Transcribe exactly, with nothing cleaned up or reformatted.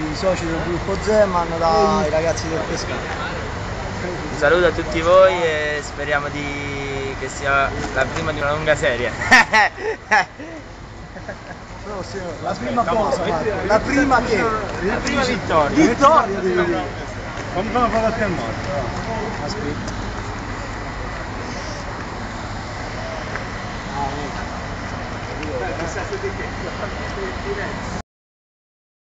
i soci del gruppo Zeman, dai ragazzi del Pescara. Un saluto a tutti voi e speriamo di... che sia la prima di una lunga serie. La prima cosa, la prima che? La prima vittoria. Vittoria devi dire. Quando fanno fare a te a morte? Aspetta. Ah, ecco.